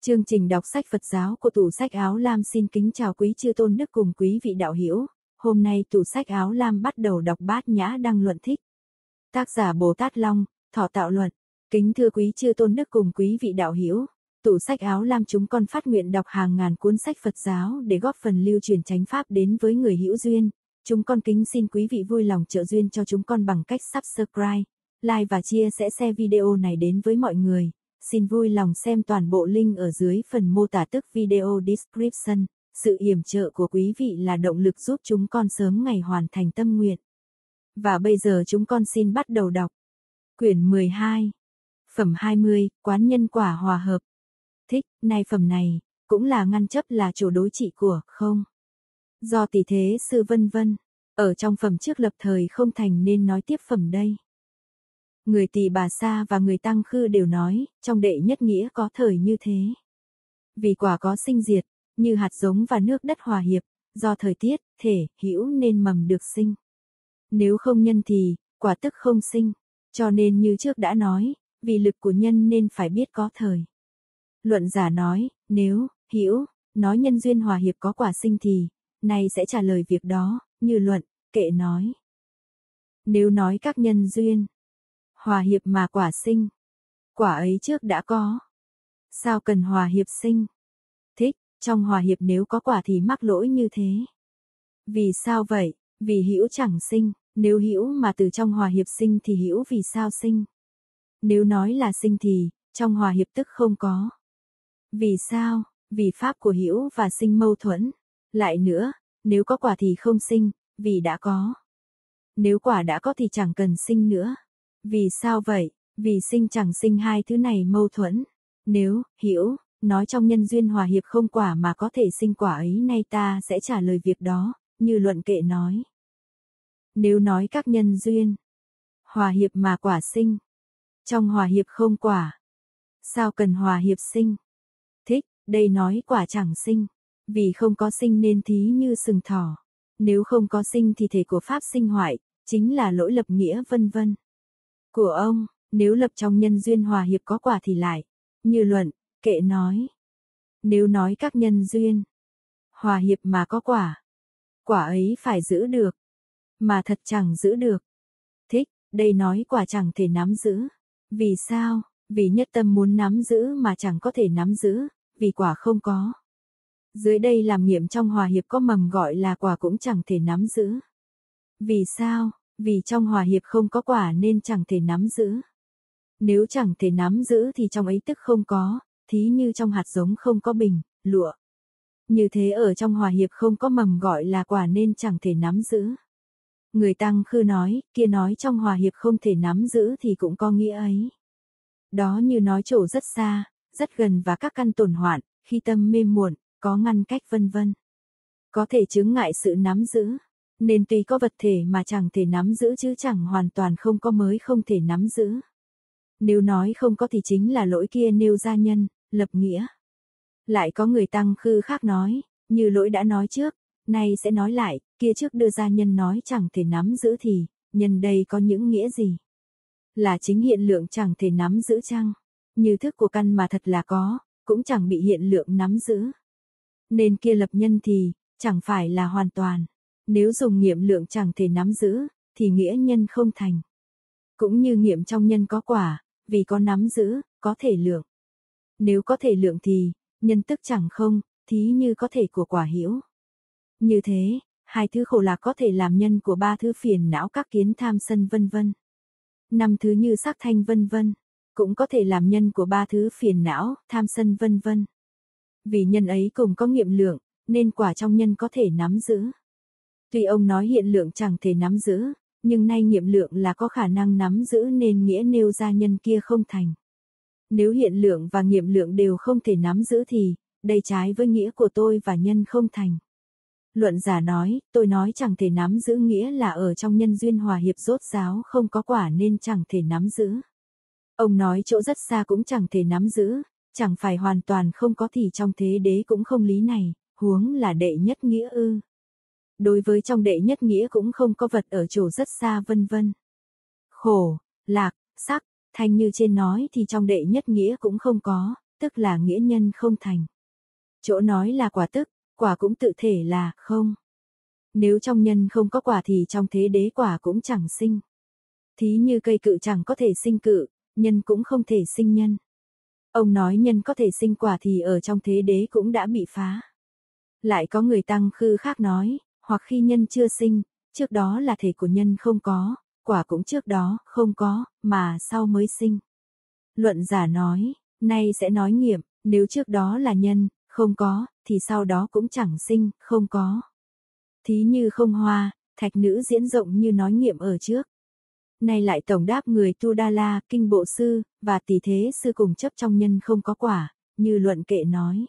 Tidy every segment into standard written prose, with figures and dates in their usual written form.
Chương trình đọc sách Phật giáo của Tủ Sách Áo Lam xin kính chào quý chư tôn đức cùng quý vị đạo hữu. Hôm nay Tủ Sách Áo Lam bắt đầu đọc Bát Nhã Đăng Luận Thích. Tác giả Bồ Tát Long, Thọ Tạo Luận. Kính thưa quý chư tôn đức cùng quý vị đạo hữu, Tủ Sách Áo Lam chúng con phát nguyện đọc hàng ngàn cuốn sách Phật giáo để góp phần lưu truyền chánh pháp đến với người hữu duyên. Chúng con kính xin quý vị vui lòng trợ duyên cho chúng con bằng cách subscribe, like và chia sẻ video này đến với mọi người. Xin vui lòng xem toàn bộ link ở dưới phần mô tả tức video description. Sự yểm trợ của quý vị là động lực giúp chúng con sớm ngày hoàn thành tâm nguyện. Và bây giờ chúng con xin bắt đầu đọc. Quyển 12. Phẩm 20, Quán Nhân Quả Hòa Hợp. Thích, nay phẩm này, cũng là ngăn chấp là chỗ đối trị của, không. Do tỷ thế sư vân vân, ở trong phẩm trước lập thời không thành nên nói tiếp phẩm đây. Người Tỳ Bà Sa và người Tăng Khư đều nói, trong đệ nhất nghĩa có thời như thế. Vì quả có sinh diệt, như hạt giống và nước đất hòa hiệp, do thời tiết, thể, hữu nên mầm được sinh. Nếu không nhân thì, quả tức không sinh, cho nên như trước đã nói, vì lực của nhân nên phải biết có thời. Luận giả nói, nếu, hữu, nói nhân duyên hòa hiệp có quả sinh thì, nay sẽ trả lời việc đó, như luận, kệ nói. Nếu nói các nhân duyên hòa hiệp mà quả sinh, quả ấy trước đã có, sao cần hòa hiệp sinh? Thích, trong hòa hiệp nếu có quả thì mắc lỗi như thế. Vì sao vậy? Vì hữu chẳng sinh, nếu hữu mà từ trong hòa hiệp sinh thì hữu vì sao sinh? Nếu nói là sinh thì, trong hòa hiệp tức không có. Vì sao? Vì pháp của hữu và sinh mâu thuẫn. Lại nữa, nếu có quả thì không sinh, vì đã có. Nếu quả đã có thì chẳng cần sinh nữa. Vì sao vậy? Vì sinh chẳng sinh hai thứ này mâu thuẫn. Nếu, hữu, nói trong nhân duyên hòa hiệp không quả mà có thể sinh quả ấy nay ta sẽ trả lời việc đó, như luận kệ nói. Nếu nói các nhân duyên hòa hiệp mà quả sinh, trong hòa hiệp không quả, sao cần hòa hiệp sinh? Thích, đây nói quả chẳng sinh, vì không có sinh nên thí như sừng thỏ. Nếu không có sinh thì thể của pháp sinh hoại, chính là lỗi lập nghĩa vân vân. Của ông, nếu lập trong nhân duyên hòa hiệp có quả thì lại, như luận, kệ nói. Nếu nói các nhân duyên hòa hiệp mà có quả, quả ấy phải giữ được, mà thật chẳng giữ được. Thích, đây nói quả chẳng thể nắm giữ. Vì sao? Vì nhất tâm muốn nắm giữ mà chẳng có thể nắm giữ, vì quả không có. Dưới đây làm nghiệm trong hòa hiệp có mầm gọi là quả cũng chẳng thể nắm giữ. Vì sao? Vì trong hòa hiệp không có quả nên chẳng thể nắm giữ. Nếu chẳng thể nắm giữ thì trong ấy tức không có, thí như trong hạt giống không có bình, lụa. Như thế ở trong hòa hiệp không có mầm gọi là quả nên chẳng thể nắm giữ. Người Tăng Khư nói, kia nói trong hòa hiệp không thể nắm giữ thì cũng có nghĩa ấy. Đó như nói chỗ rất xa, rất gần và các căn tổn hoạn, khi tâm mê muộn, có ngăn cách vân vân. Có thể chướng ngại sự nắm giữ. Nên tuy có vật thể mà chẳng thể nắm giữ chứ chẳng hoàn toàn không có mới không thể nắm giữ. Nếu nói không có thì chính là lỗi kia nêu ra nhân, lập nghĩa. Lại có người Tăng Khư khác nói, như lỗi đã nói trước, nay sẽ nói lại, kia trước đưa ra nhân nói chẳng thể nắm giữ thì, nhân đây có những nghĩa gì? Là chính hiện lượng chẳng thể nắm giữ chăng? Như thức của căn mà thật là có, cũng chẳng bị hiện lượng nắm giữ. Nên kia lập nhân thì, chẳng phải là hoàn toàn. Nếu dùng nghiệm lượng chẳng thể nắm giữ, thì nghĩa nhân không thành. Cũng như nghiệm trong nhân có quả, vì có nắm giữ, có thể lượng. Nếu có thể lượng thì, nhân tức chẳng không, thí như có thể của quả hữu. Như thế, hai thứ khổ lạc có thể làm nhân của ba thứ phiền não các kiến tham sân vân vân. Năm thứ như sắc thanh vân vân, cũng có thể làm nhân của ba thứ phiền não, tham sân vân vân. Vì nhân ấy cùng có nghiệm lượng, nên quả trong nhân có thể nắm giữ. Tuy ông nói hiện lượng chẳng thể nắm giữ, nhưng nay nghiệm lượng là có khả năng nắm giữ nên nghĩa nêu ra nhân kia không thành. Nếu hiện lượng và nghiệm lượng đều không thể nắm giữ thì, đây trái với nghĩa của tôi và nhân không thành. Luận giả nói, tôi nói chẳng thể nắm giữ nghĩa là ở trong nhân duyên hòa hiệp rốt ráo không có quả nên chẳng thể nắm giữ. Ông nói chỗ rất xa cũng chẳng thể nắm giữ, chẳng phải hoàn toàn không có thì trong thế đế cũng không lý này, huống là đệ nhất nghĩa ư. Đối với trong đệ nhất nghĩa cũng không có vật ở chỗ rất xa vân vân. Khổ, lạc, sắc, thanh như trên nói thì trong đệ nhất nghĩa cũng không có, tức là nghĩa nhân không thành. Chỗ nói là quả tức, quả cũng tự thể là không. Nếu trong nhân không có quả thì trong thế đế quả cũng chẳng sinh. Thí như cây cự chẳng có thể sinh cự, nhân cũng không thể sinh nhân. Ông nói nhân có thể sinh quả thì ở trong thế đế cũng đã bị phá. Lại có người tăng khư khác nói, hoặc khi nhân chưa sinh, trước đó là thể của nhân không có, quả cũng trước đó không có, mà sau mới sinh. Luận giả nói, nay sẽ nói nghiệm, nếu trước đó là nhân, không có, thì sau đó cũng chẳng sinh, không có. Thí như không hoa, thạch nữ diễn rộng như nói nghiệm ở trước. Nay lại tổng đáp người Tu Đa La, kinh bộ sư, và tỷ thế sư cùng chấp trong nhân không có quả, như luận kệ nói.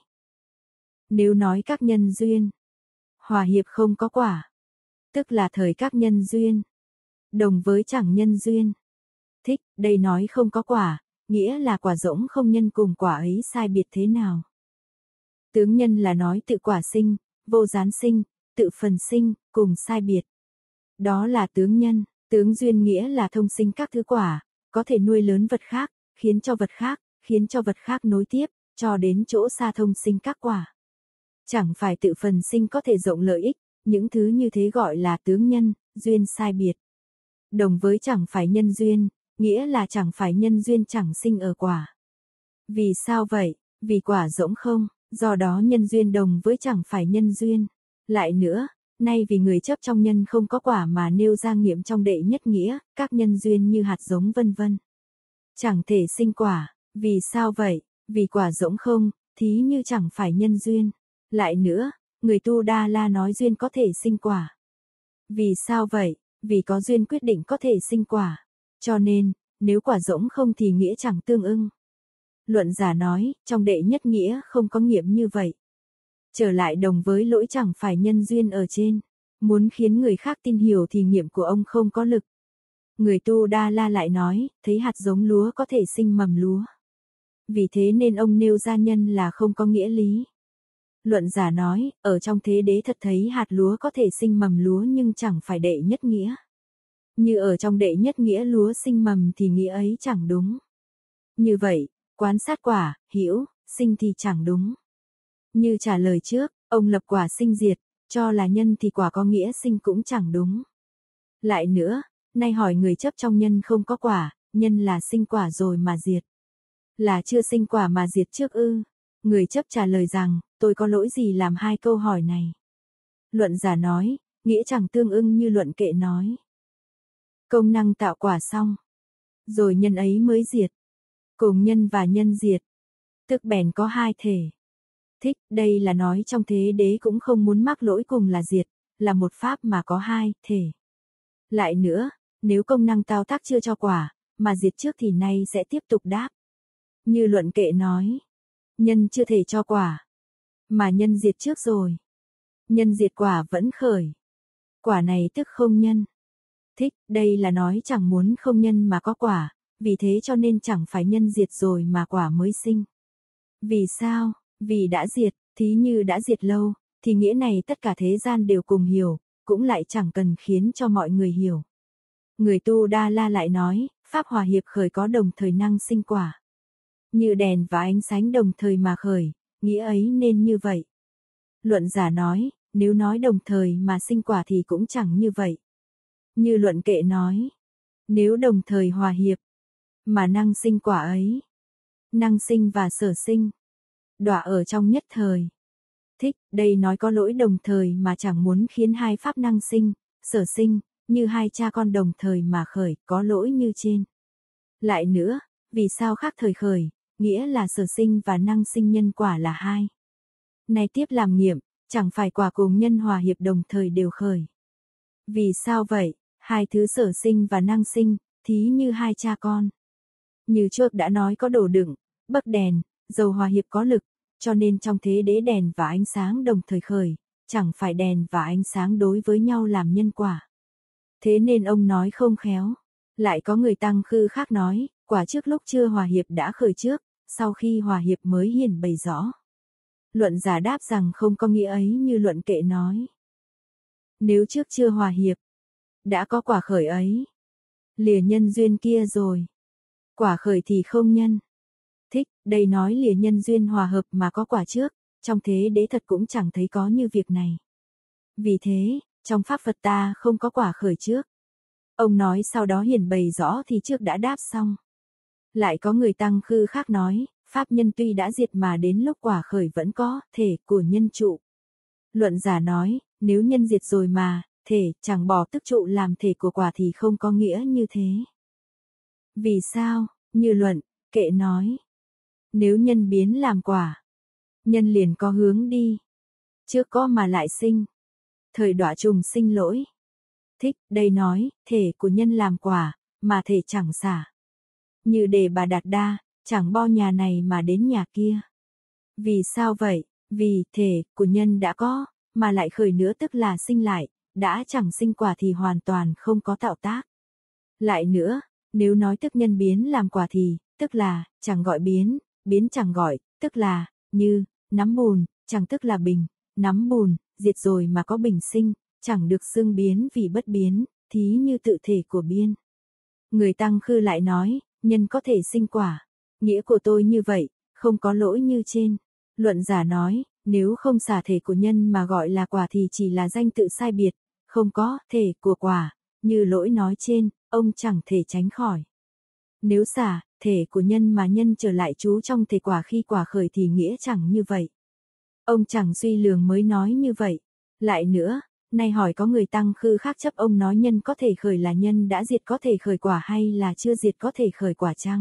Nếu nói các nhân duyên, hòa hiệp không có quả, tức là thời các nhân duyên, đồng với chẳng nhân duyên. Thích, đây nói không có quả, nghĩa là quả rỗng không nhân cùng quả ấy sai biệt thế nào. Tướng nhân là nói tự quả sinh, vô gián sinh, tự phần sinh, cùng sai biệt. Đó là tướng nhân, tướng duyên nghĩa là thông sinh các thứ quả, có thể nuôi lớn vật khác, khiến cho vật khác nối tiếp, cho đến chỗ xa thông sinh các quả. Chẳng phải tự phần sinh có thể rộng lợi ích, những thứ như thế gọi là tướng nhân, duyên sai biệt. Đồng với chẳng phải nhân duyên, nghĩa là chẳng phải nhân duyên chẳng sinh ở quả. Vì sao vậy? Vì quả rỗng không, do đó nhân duyên đồng với chẳng phải nhân duyên. Lại nữa, nay vì người chấp trong nhân không có quả mà nêu ra nghiệm trong đệ nhất nghĩa, các nhân duyên như hạt giống vân vân. Chẳng thể sinh quả, vì sao vậy? Vì quả rỗng không, thí như chẳng phải nhân duyên. Lại nữa, người Tu Đa La nói duyên có thể sinh quả. Vì sao vậy? Vì có duyên quyết định có thể sinh quả. Cho nên, nếu quả rỗng không thì nghĩa chẳng tương ưng. Luận giả nói, trong đệ nhất nghĩa không có nghiệm như vậy. Trở lại đồng với lỗi chẳng phải nhân duyên ở trên. Muốn khiến người khác tin hiểu thì nghiệm của ông không có lực. Người Tu Đa La lại nói, thấy hạt giống lúa có thể sinh mầm lúa. Vì thế nên ông nêu ra nhân là không có nghĩa lý. Luận giả nói, ở trong thế đế thật thấy hạt lúa có thể sinh mầm lúa nhưng chẳng phải đệ nhất nghĩa. Như ở trong đệ nhất nghĩa lúa sinh mầm thì nghĩa ấy chẳng đúng. Như vậy, quan sát quả, hữu, sinh thì chẳng đúng. Như trả lời trước, ông lập quả sinh diệt, cho là nhân thì quả có nghĩa sinh cũng chẳng đúng. Lại nữa, nay hỏi người chấp trong nhân không có quả, nhân là sinh quả rồi mà diệt. Là chưa sinh quả mà diệt trước ư? Người chấp trả lời rằng, tôi có lỗi gì làm hai câu hỏi này? Luận giả nói, nghĩa chẳng tương ưng như luận kệ nói. Công năng tạo quả xong, rồi nhân ấy mới diệt. Cùng nhân và nhân diệt, tức bèn có hai thể. Thích, đây là nói trong thế đế cũng không muốn mắc lỗi cùng là diệt, là một pháp mà có hai thể. Lại nữa, nếu công năng tao tác chưa cho quả, mà diệt trước thì nay sẽ tiếp tục đáp. Như luận kệ nói, nhân chưa thể cho quả, mà nhân diệt trước rồi. Nhân diệt quả vẫn khởi. Quả này tức không nhân. Thích, đây là nói chẳng muốn không nhân mà có quả, vì thế cho nên chẳng phải nhân diệt rồi mà quả mới sinh. Vì sao? Vì đã diệt, thí như đã diệt lâu, thì nghĩa này tất cả thế gian đều cùng hiểu, cũng lại chẳng cần khiến cho mọi người hiểu. Người Tu Đa La lại nói, pháp hòa hiệp khởi có đồng thời năng sinh quả. Như đèn và ánh sáng đồng thời mà khởi, nghĩa ấy nên như vậy. Luận giả nói, nếu nói đồng thời mà sinh quả thì cũng chẳng như vậy. Như luận kệ nói, nếu đồng thời hòa hiệp, mà năng sinh quả ấy, năng sinh và sở sinh, đọa ở trong nhất thời. Thích, đây nói có lỗi đồng thời mà chẳng muốn khiến hai pháp năng sinh, sở sinh, như hai cha con đồng thời mà khởi, có lỗi như trên. Lại nữa, vì sao khác thời khởi, nghĩa là sở sinh và năng sinh nhân quả là hai. Này tiếp làm nghiệm, chẳng phải quả cùng nhân hòa hiệp đồng thời đều khởi. Vì sao vậy? Hai thứ sở sinh và năng sinh, thí như hai cha con. Như trước đã nói có đồ đựng, bấc đèn, dầu hòa hiệp có lực, cho nên trong thế đế đèn và ánh sáng đồng thời khởi, chẳng phải đèn và ánh sáng đối với nhau làm nhân quả. Thế nên ông nói không khéo. Lại có người tăng khư khác nói, quả trước lúc chưa hòa hiệp đã khởi trước, sau khi hòa hiệp mới hiển bày rõ. Luận giả đáp rằng không có nghĩa ấy như luận kệ nói. Nếu trước chưa hòa hiệp, đã có quả khởi ấy, lìa nhân duyên kia rồi, quả khởi thì không nhân. Thích, đây nói lìa nhân duyên hòa hợp mà có quả trước, trong thế đế thật cũng chẳng thấy có như việc này. Vì thế, trong pháp Phật ta không có quả khởi trước. Ông nói sau đó hiển bày rõ thì trước đã đáp xong. Lại có người tăng khư khác nói, pháp nhân tuy đã diệt mà đến lúc quả khởi vẫn có, thể của nhân trụ. Luận giả nói, nếu nhân diệt rồi mà, thể chẳng bỏ tức trụ làm thể của quả thì không có nghĩa như thế. Vì sao? Như luận, kệ nói. Nếu nhân biến làm quả, nhân liền có hướng đi. Trước có mà lại sinh. Thời đọa trùng sinh lỗi. Thích, đây nói, thể của nhân làm quả, mà thể chẳng xả. Như Đề Bà Đạt Đa, chẳng bo nhà này mà đến nhà kia. Vì sao vậy? Vì thể của nhân đã có, mà lại khởi nữa tức là sinh lại, đã chẳng sinh quả thì hoàn toàn không có tạo tác. Lại nữa, nếu nói tức nhân biến làm quả thì, tức là, chẳng gọi biến, biến chẳng gọi, tức là, như, nắm bùn, chẳng tức là bình, nắm bùn, diệt rồi mà có bình sinh, chẳng được xưng biến vì bất biến, thí như tự thể của biên. Người tăng khư lại nói, nhân có thể sinh quả. Nghĩa của tôi như vậy, không có lỗi như trên. Luận giả nói, nếu không xả thể của nhân mà gọi là quả thì chỉ là danh tự sai biệt, không có thể của quả, như lỗi nói trên, ông chẳng thể tránh khỏi. Nếu xả thể của nhân mà nhân trở lại trú trong thể quả khi quả khởi thì nghĩa chẳng như vậy. Ông chẳng suy lường mới nói như vậy. Lại nữa, nay hỏi có người tăng khư khác chấp ông nói nhân có thể khởi là nhân đã diệt có thể khởi quả hay là chưa diệt có thể khởi quả chăng?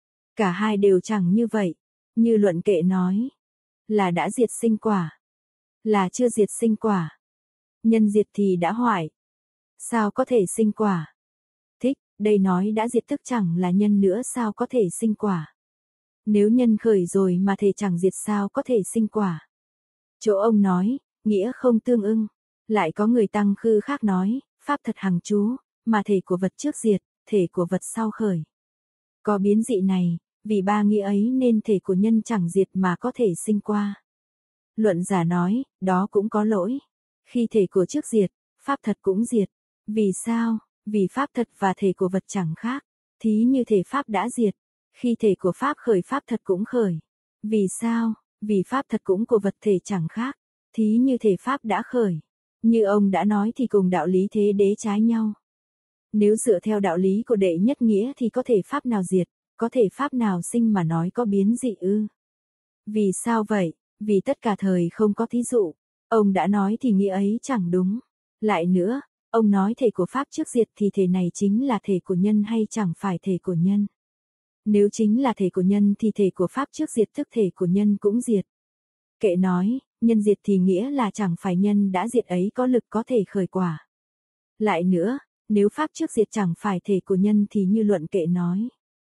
Cả hai đều chẳng như vậy. Như luận kệ nói, là đã diệt sinh quả, là chưa diệt sinh quả. Nhân diệt thì đã hoại, sao có thể sinh quả? Thích, đây nói đã diệt tức chẳng là nhân nữa sao có thể sinh quả? Nếu nhân khởi rồi mà thể chẳng diệt sao có thể sinh quả? Chỗ ông nói, nghĩa không tương ưng. Lại có người tăng khư khác nói, pháp thật hằng trú, mà thể của vật trước diệt, thể của vật sau khởi. Có biến dị này, vì ba nghĩa ấy nên thể của nhân chẳng diệt mà có thể sinh qua. Luận giả nói, đó cũng có lỗi. Khi thể của trước diệt, pháp thật cũng diệt. Vì sao? Vì pháp thật và thể của vật chẳng khác. Thí như thể pháp đã diệt. Khi thể của pháp khởi pháp thật cũng khởi. Vì sao? Vì pháp thật cũng của vật thể chẳng khác. Thí như thể pháp đã khởi. Như ông đã nói thì cùng đạo lý thế đế trái nhau. Nếu dựa theo đạo lý của đệ nhất nghĩa thì có thể pháp nào diệt, có thể pháp nào sinh mà nói có biến dị ư? Vì sao vậy? Vì tất cả thời không có thí dụ. Ông đã nói thì nghĩa ấy chẳng đúng. Lại nữa, ông nói thể của pháp trước diệt thì thể này chính là thể của nhân hay chẳng phải thể của nhân? Nếu chính là thể của nhân thì thể của pháp trước diệt tức thể của nhân cũng diệt. Kệ nói, nhân diệt thì nghĩa là chẳng phải nhân đã diệt ấy có lực có thể khởi quả. Lại nữa, nếu pháp trước diệt chẳng phải thể của nhân thì như luận kệ nói.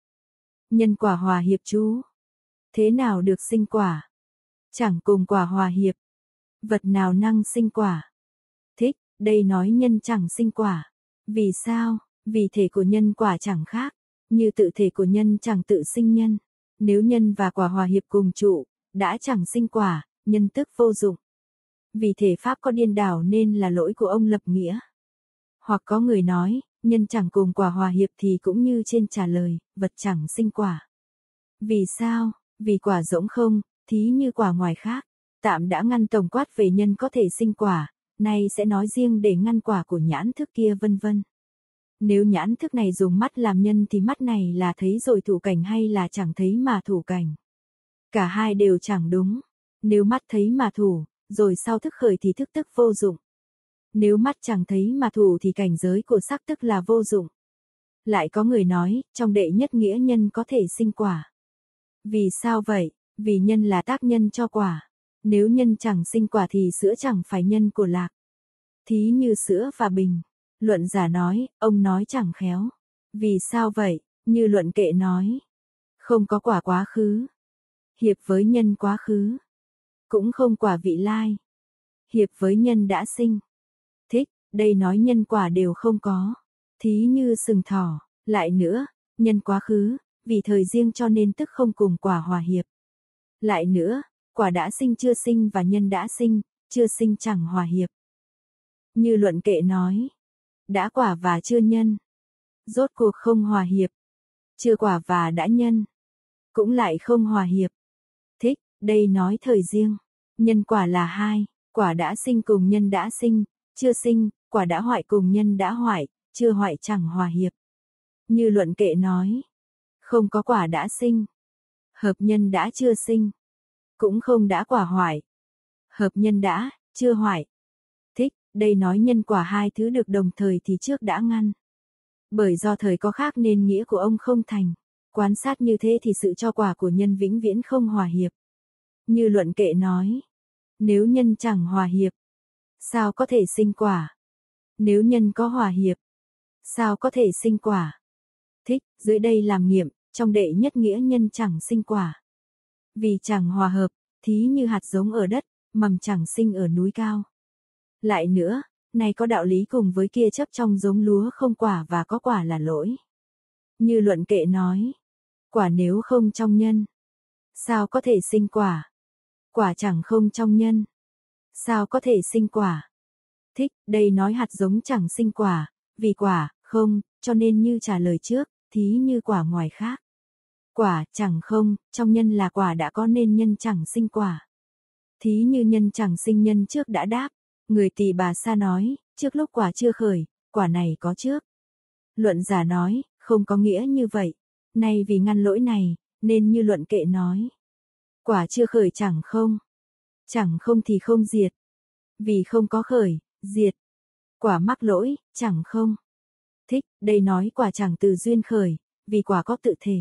Nhân quả hòa hiệp chú. Thế nào được sinh quả? Chẳng cùng quả hòa hiệp. Vật nào năng sinh quả? Thích, đây nói nhân chẳng sinh quả. Vì sao? Vì thể của nhân quả chẳng khác. Như tự thể của nhân chẳng tự sinh nhân. Nếu nhân và quả hòa hiệp cùng trụ, đã chẳng sinh quả, nhân tức vô dụng. Vì thể pháp có điên đảo nên là lỗi của ông lập nghĩa. Hoặc có người nói, nhân chẳng cùng quả hòa hiệp thì cũng như trên trả lời, vật chẳng sinh quả. Vì sao? Vì quả rỗng không, thí như quả ngoài khác. Tạm đã ngăn tổng quát về nhân có thể sinh quả, nay sẽ nói riêng để ngăn quả của nhãn thức kia vân vân. Nếu nhãn thức này dùng mắt làm nhân thì mắt này là thấy rồi thủ cảnh hay là chẳng thấy mà thủ cảnh? Cả hai đều chẳng đúng. Nếu mắt thấy mà thủ, rồi sau thức khởi thì thức tức vô dụng. Nếu mắt chẳng thấy mà thủ thì cảnh giới của sắc tức là vô dụng. Lại có người nói, trong đệ nhất nghĩa nhân có thể sinh quả. Vì sao vậy? Vì nhân là tác nhân cho quả. Nếu nhân chẳng sinh quả thì sữa chẳng phải nhân của lạc. Thí như sữa và bình. Luận giả nói, ông nói chẳng khéo. Vì sao vậy? Như luận kệ nói. Không có quả quá khứ. Hiệp với nhân quá khứ. Cũng không quả vị lai. Hiệp với nhân đã sinh. Thích, đây nói nhân quả đều không có. Thí như sừng thỏ. Lại nữa, nhân quá khứ, vì thời riêng cho nên tức không cùng quả hòa hiệp. Lại nữa, quả đã sinh chưa sinh và nhân đã sinh, chưa sinh chẳng hòa hiệp. Như luận kệ nói, đã quả và chưa nhân, rốt cuộc không hòa hiệp. Chưa quả và đã nhân, cũng lại không hòa hiệp. Thích, đây nói thời riêng. Nhân quả là hai, quả đã sinh cùng nhân đã sinh, chưa sinh, quả đã hoại cùng nhân đã hoại, chưa hoại chẳng hòa hiệp. Như luận kệ nói, không có quả đã sinh, hợp nhân đã chưa sinh, cũng không đã quả hoại, hợp nhân đã, chưa hoại. Thích, đây nói nhân quả hai thứ được đồng thời thì trước đã ngăn. Bởi do thời có khác nên nghĩa của ông không thành. Quan sát như thế thì sự cho quả của nhân vĩnh viễn không hòa hiệp. Như luận kệ nói, nếu nhân chẳng hòa hiệp, sao có thể sinh quả? Nếu nhân có hòa hiệp, sao có thể sinh quả? Thích, dưới đây làm nghiệm, trong đệ nhất nghĩa nhân chẳng sinh quả. Vì chẳng hòa hợp, thí như hạt giống ở đất, mầm chẳng sinh ở núi cao. Lại nữa, này có đạo lý cùng với kia chấp trong giống lúa không quả và có quả là lỗi. Như luận kệ nói, quả nếu không trong nhân, sao có thể sinh quả? Quả chẳng không trong nhân, sao có thể sinh quả? Thích, đây nói hạt giống chẳng sinh quả, vì quả, không, cho nên như trả lời trước, thí như quả ngoài khác. Quả, chẳng không, trong nhân là quả đã có nên nhân chẳng sinh quả. Thí như nhân chẳng sinh nhân trước đã đáp, người Tỳ Bà Sa nói, trước lúc quả chưa khởi, quả này có trước. Luận giả nói, không có nghĩa như vậy, nay vì ngăn lỗi này, nên như luận kệ nói. Quả chưa khởi chẳng không thì không diệt. Vì không có khởi, diệt. Quả mắc lỗi, chẳng không. Thích, đây nói quả chẳng từ duyên khởi, vì quả có tự thể.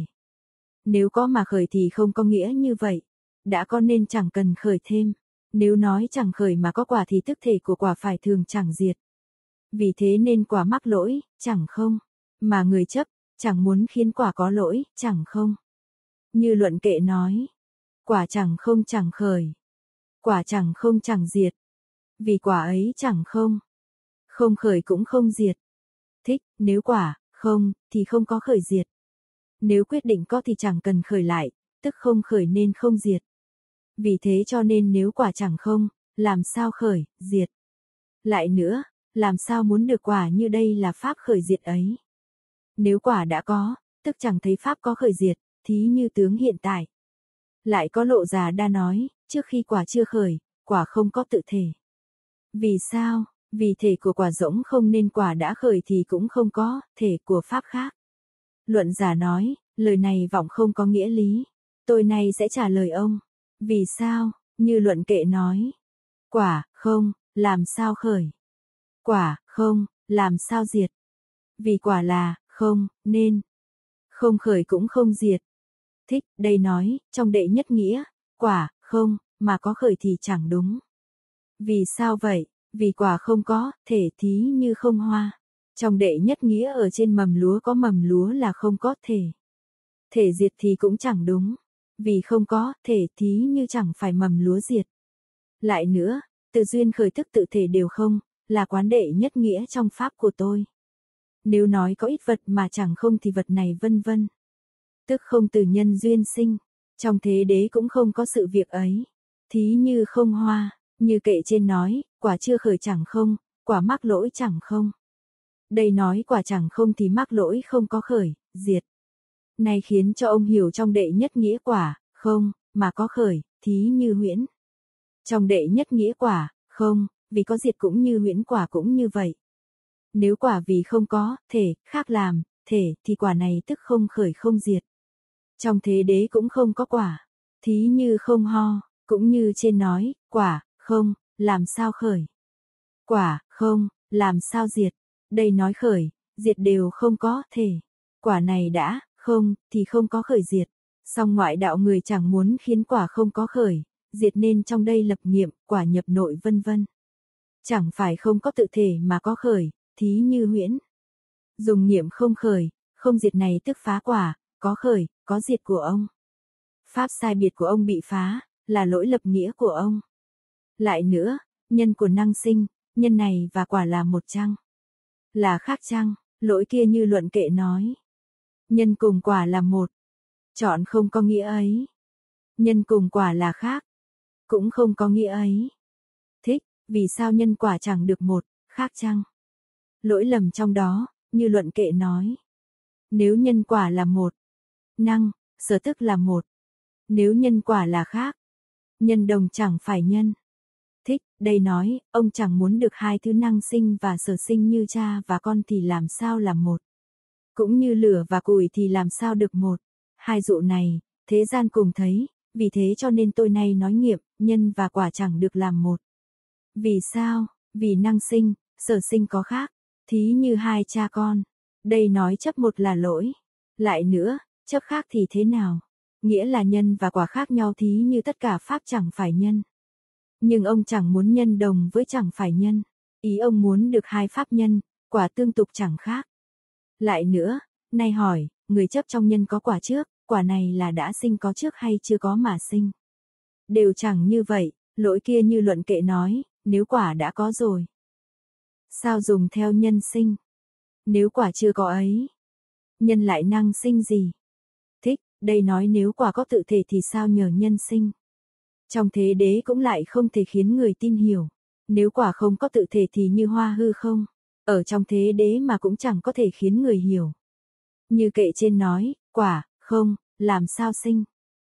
Nếu có mà khởi thì không có nghĩa như vậy. Đã có nên chẳng cần khởi thêm. Nếu nói chẳng khởi mà có quả thì tức thể của quả phải thường chẳng diệt. Vì thế nên quả mắc lỗi, chẳng không. Mà người chấp, chẳng muốn khiến quả có lỗi, chẳng không. Như luận kệ nói, quả chẳng không chẳng khởi. Quả chẳng không chẳng diệt. Vì quả ấy chẳng không. Không khởi cũng không diệt. Thích, nếu quả, không, thì không có khởi diệt. Nếu quyết định có thì chẳng cần khởi lại, tức không khởi nên không diệt. Vì thế cho nên nếu quả chẳng không, làm sao khởi, diệt. Lại nữa, làm sao muốn được quả như đây là pháp khởi diệt ấy. Nếu quả đã có, tức chẳng thấy pháp có khởi diệt, thí như tướng hiện tại. Lại có Lộ Già Đa nói, trước khi quả chưa khởi, quả không có tự thể. Vì sao? Vì thể của quả rỗng không nên quả đã khởi thì cũng không có thể của pháp khác. Luận giả nói, lời này vọng không có nghĩa lý. Tôi nay sẽ trả lời ông. Vì sao? Như luận kệ nói. Quả, không, làm sao khởi? Quả, không, làm sao diệt? Vì quả là, không, nên. Không khởi cũng không diệt. Thích, đây nói, trong đệ nhất nghĩa, quả, không, mà có khởi thì chẳng đúng. Vì sao vậy? Vì quả không có, thể thí như không hoa. Trong đệ nhất nghĩa ở trên mầm lúa có mầm lúa là không có thể. Thể diệt thì cũng chẳng đúng. Vì không có, thể thí như chẳng phải mầm lúa diệt. Lại nữa, tự duyên khởi tức tự thể đều không, là quán đệ nhất nghĩa trong pháp của tôi. Nếu nói có ít vật mà chẳng không thì vật này vân vân. Tức không từ nhân duyên sinh. Trong thế đế cũng không có sự việc ấy. Thí như không hoa, như kệ trên nói, quả chưa khởi chẳng không, quả mắc lỗi chẳng không. Đây nói quả chẳng không thì mắc lỗi không có khởi, diệt. Này khiến cho ông hiểu trong đệ nhất nghĩa quả, không, mà có khởi, thí như huyễn. Trong đệ nhất nghĩa quả, không, vì có diệt cũng như huyễn quả cũng như vậy. Nếu quả vì không có, thể, khác làm, thể, thì quả này tức không khởi không diệt. Trong thế đế cũng không có quả, thí như không ho, cũng như trên nói, quả, không, làm sao khởi. Quả, không, làm sao diệt. Đây nói khởi, diệt đều không có thể. Quả này đã, không, thì không có khởi diệt. Song ngoại đạo người chẳng muốn khiến quả không có khởi, diệt nên trong đây lập nghiệm, quả nhập nội vân vân. Chẳng phải không có tự thể mà có khởi, thí như huyễn. Dùng nghiệm không khởi, không diệt này tức phá quả, có khởi, có diệt của ông. Pháp sai biệt của ông bị phá, là lỗi lập nghĩa của ông. Lại nữa, nhân của năng sinh, nhân này và quả là một chăng? Là khác chăng? Lỗi kia như luận kệ nói. Nhân cùng quả là một. Chọn không có nghĩa ấy. Nhân cùng quả là khác. Cũng không có nghĩa ấy. Thích, vì sao nhân quả chẳng được một, khác chăng? Lỗi lầm trong đó, như luận kệ nói. Nếu nhân quả là một, năng, sở tức là một. Nếu nhân quả là khác, nhân đồng chẳng phải nhân. Thích, đây nói, ông chẳng muốn được hai thứ năng sinh và sở sinh như cha và con thì làm sao là một. Cũng như lửa và củi thì làm sao được một. Hai dụ này, thế gian cùng thấy, vì thế cho nên tôi nay nói nghiệm, nhân và quả chẳng được làm một. Vì sao? Vì năng sinh, sở sinh có khác, thí như hai cha con. Đây nói chấp một là lỗi. Lại nữa, chấp khác thì thế nào? Nghĩa là nhân và quả khác nhau thí như tất cả pháp chẳng phải nhân. Nhưng ông chẳng muốn nhân đồng với chẳng phải nhân. Ý ông muốn được hai pháp nhân, quả tương tục chẳng khác. Lại nữa, nay hỏi, người chấp trong nhân có quả trước, quả này là đã sinh có trước hay chưa có mà sinh? Đều chẳng như vậy, lỗi kia như luận kệ nói, nếu quả đã có rồi, sao dùng theo nhân sinh? Nếu quả chưa có ấy, nhân lại năng sinh gì? Thích, đây nói nếu quả có tự thể thì sao nhờ nhân sinh? Trong thế đế cũng lại không thể khiến người tin hiểu. Nếu quả không có tự thể thì như hoa hư không, ở trong thế đế mà cũng chẳng có thể khiến người hiểu. Như kệ trên nói, quả, không, làm sao sinh?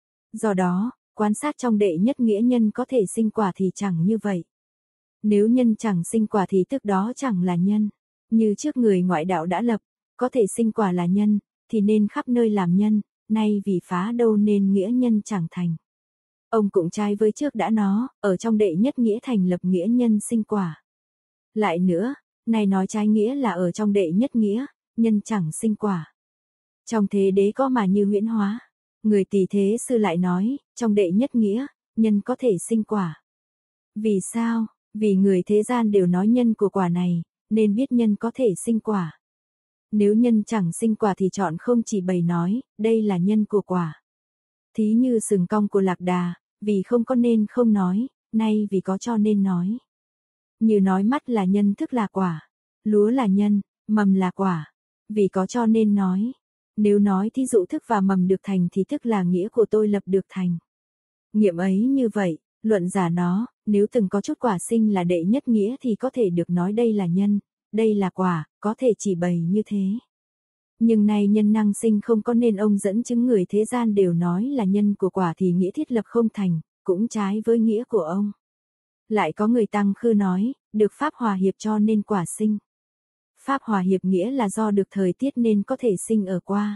Do đó, quan sát trong đệ nhất nghĩa nhân có thể sinh quả thì chẳng như vậy. Nếu nhân chẳng sinh quả thì tức đó chẳng là nhân. Như trước người ngoại đạo đã lập, có thể sinh quả là nhân, thì nên khắp nơi làm nhân, nay vì phá đâu nên nghĩa nhân chẳng thành. Ông cũng trái với trước đã nó, ở trong đệ nhất nghĩa thành lập nghĩa nhân sinh quả. Lại nữa, này nói trái nghĩa là ở trong đệ nhất nghĩa, nhân chẳng sinh quả. Trong thế đế có mà như huyễn hóa. Người Tỳ Thế Sư lại nói, trong đệ nhất nghĩa, nhân có thể sinh quả. Vì sao? Vì người thế gian đều nói nhân của quả này, nên biết nhân có thể sinh quả. Nếu nhân chẳng sinh quả thì chọn không chỉ bày nói, đây là nhân của quả. Thí như sừng cong của Lạc Đà, vì không có nên không nói, nay vì có cho nên nói. Như nói mắt là nhân thức là quả, lúa là nhân, mầm là quả, vì có cho nên nói. Nếu nói thí dụ thức và mầm được thành thì thức là nghĩa của tôi lập được thành. Nghiệm ấy như vậy, luận giả nó, nếu từng có chút quả sinh là đệ nhất nghĩa thì có thể được nói đây là nhân, đây là quả, có thể chỉ bày như thế. Nhưng nay nhân năng sinh không có nên ông dẫn chứng người thế gian đều nói là nhân của quả thì nghĩa thiết lập không thành, cũng trái với nghĩa của ông. Lại có người tăng khư nói, được pháp hòa hiệp cho nên quả sinh. Pháp hòa hiệp nghĩa là do được thời tiết nên có thể sinh ở qua.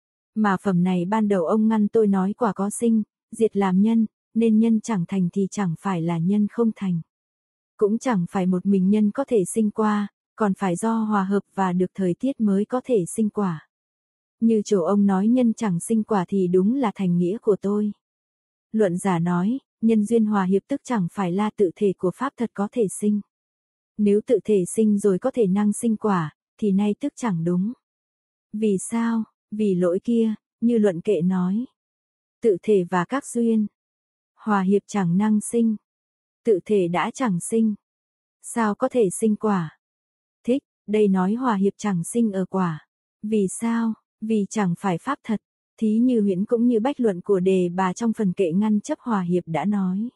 Mà phẩm này ban đầu ông ngăn tôi nói quả có sinh, diệt làm nhân, nên nhân chẳng thành thì chẳng phải là nhân không thành. Cũng chẳng phải một mình nhân có thể sinh qua, còn phải do hòa hợp và được thời tiết mới có thể sinh quả. Như chỗ ông nói nhân chẳng sinh quả thì đúng là thành nghĩa của tôi. Luận giả nói, nhân duyên hòa hiệp tức chẳng phải là tự thể của pháp thật có thể sinh. Nếu tự thể sinh rồi có thể năng sinh quả, thì nay tức chẳng đúng. Vì sao? Vì lỗi kia, như luận kệ nói. Tự thể và các duyên. Hòa hiệp chẳng năng sinh. Tự thể đã chẳng sinh. Sao có thể sinh quả? Thích, đây nói hòa hiệp chẳng sinh ở quả. Vì sao? Vì chẳng phải pháp thật. Thí như huyễn cũng như bách luận của đề bà trong phần kệ ngăn chấp hòa hiệp đã nói.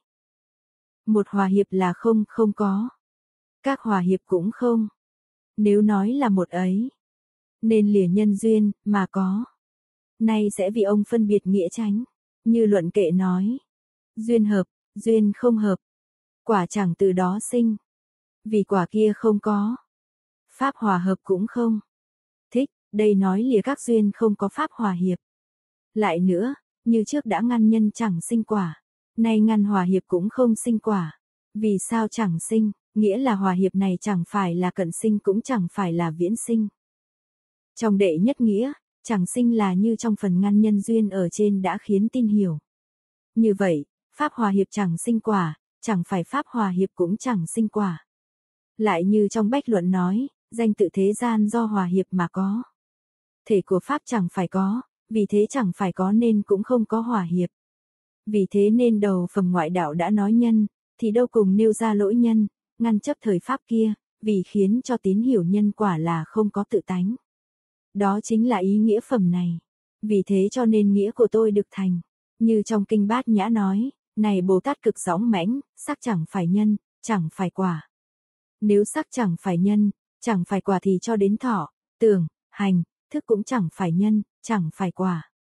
Một hòa hiệp là không, không có. Các hòa hiệp cũng không. Nếu nói là một ấy, nên lìa nhân duyên, mà có. Nay sẽ vì ông phân biệt nghĩa chánh. Như luận kệ nói. Duyên hợp, duyên không hợp. Quả chẳng từ đó sinh. Vì quả kia không có. Pháp hòa hợp cũng không. Thích, đây nói lìa các duyên không có pháp hòa hiệp. Lại nữa, như trước đã ngăn nhân chẳng sinh quả. Nay ngăn hòa hiệp cũng không sinh quả. Vì sao chẳng sinh? Nghĩa là hòa hiệp này chẳng phải là cận sinh cũng chẳng phải là viễn sinh. Trong đệ nhất nghĩa, chẳng sinh là như trong phần ngăn nhân duyên ở trên đã khiến tin hiểu. Như vậy, pháp hòa hiệp chẳng sinh quả, chẳng phải pháp hòa hiệp cũng chẳng sinh quả. Lại như trong bách luận nói, danh tự thế gian do hòa hiệp mà có. Thể của pháp chẳng phải có, vì thế chẳng phải có nên cũng không có hòa hiệp. Vì thế nên đầu phẩm ngoại đạo đã nói nhân, thì đâu cùng nêu ra lỗi nhân, ngăn chấp thời pháp kia, vì khiến cho tín hiểu nhân quả là không có tự tánh. Đó chính là ý nghĩa phẩm này. Vì thế cho nên nghĩa của tôi được thành. Như trong kinh Bát Nhã nói, này Bồ Tát cực dõng mãnh, sắc chẳng phải nhân, chẳng phải quả. Nếu sắc chẳng phải nhân, chẳng phải quả thì cho đến thọ, tưởng, hành, thức cũng chẳng phải nhân, chẳng phải quả.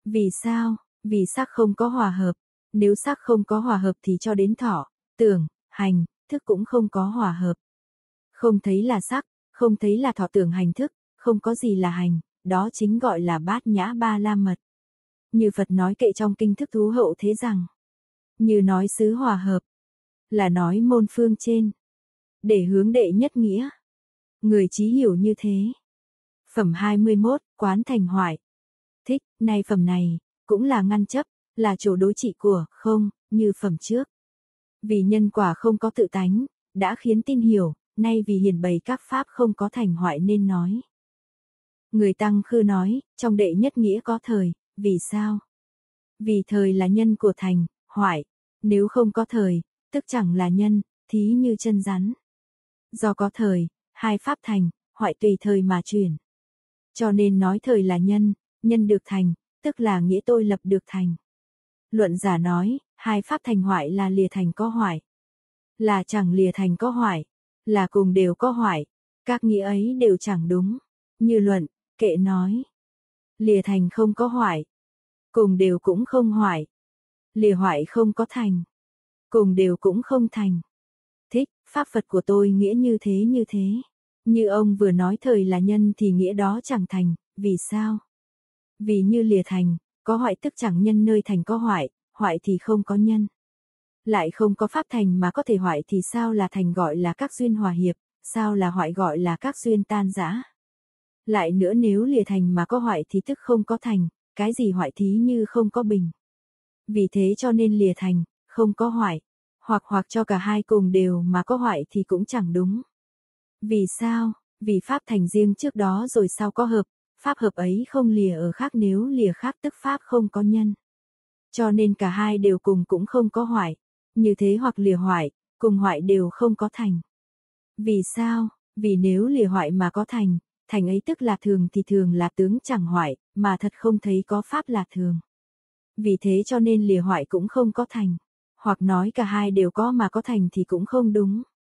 Vì sao? Vì sắc không có hòa hợp. Nếu sắc không có hòa hợp thì cho đến thọ, tưởng, hành, thức cũng không có hòa hợp. Không thấy là sắc, không thấy là thọ tưởng hành thức, không có gì là hành, đó chính gọi là bát nhã ba la mật. Như Phật nói kệ trong kinh Thức Thú Hậu Thế rằng, như nói xứ hòa hợp, là nói môn phương trên, để hướng đệ nhất nghĩa. Người trí hiểu như thế. Phẩm 21, quán thành hoại. Thích, nay phẩm này, cũng là ngăn chấp, là chỗ đối trị của, không, như phẩm trước. Vì nhân quả không có tự tánh, đã khiến tin hiểu, nay vì hiển bày các pháp không có thành hoại nên nói. Người Tăng Khư nói, trong đệ nhất nghĩa có thời, vì sao? Vì thời là nhân của thành, hoại, nếu không có thời, tức chẳng là nhân, thí như chân rắn. Do có thời, hai pháp thành, hoại tùy thời mà chuyển. Cho nên nói thời là nhân, nhân được thành, tức là nghĩa tôi lập được thành. Luận giả nói, hai pháp thành hoại là lìa thành có hoại. Là chẳng lìa thành có hoại, là cùng đều có hoại, các nghĩa ấy đều chẳng đúng. Như luận, kệ nói, lìa thành không có hoại, cùng đều cũng không hoại. Lìa hoại không có thành, cùng đều cũng không thành. Thích, pháp Phật của tôi nghĩa như thế như thế. Như ông vừa nói thời là nhân thì nghĩa đó chẳng thành, vì sao? Vì như lìa thành, có hoại tức chẳng nhân nơi thành có hoại, hoại thì không có nhân. Lại không có pháp thành mà có thể hoại thì sao là thành gọi là các duyên hòa hiệp, sao là hoại gọi là các duyên tan rã. Lại nữa nếu lìa thành mà có hoại thì tức không có thành, cái gì hoại thí như không có bình. Vì thế cho nên lìa thành, không có hoại, hoặc cho cả hai cùng đều mà có hoại thì cũng chẳng đúng. Vì sao? Vì pháp thành riêng trước đó rồi sau có hợp, pháp hợp ấy không lìa ở khác, nếu lìa khác tức pháp không có nhân. Cho nên cả hai đều cùng cũng không có hoại, như thế hoặc lìa hoại, cùng hoại đều không có thành. Vì sao? Vì nếu lìa hoại mà có thành, thành ấy tức là thường thì thường là tướng chẳng hoại, mà thật không thấy có pháp là thường. Vì thế cho nên lìa hoại cũng không có thành, hoặc nói cả hai đều có mà có thành thì cũng không đúng.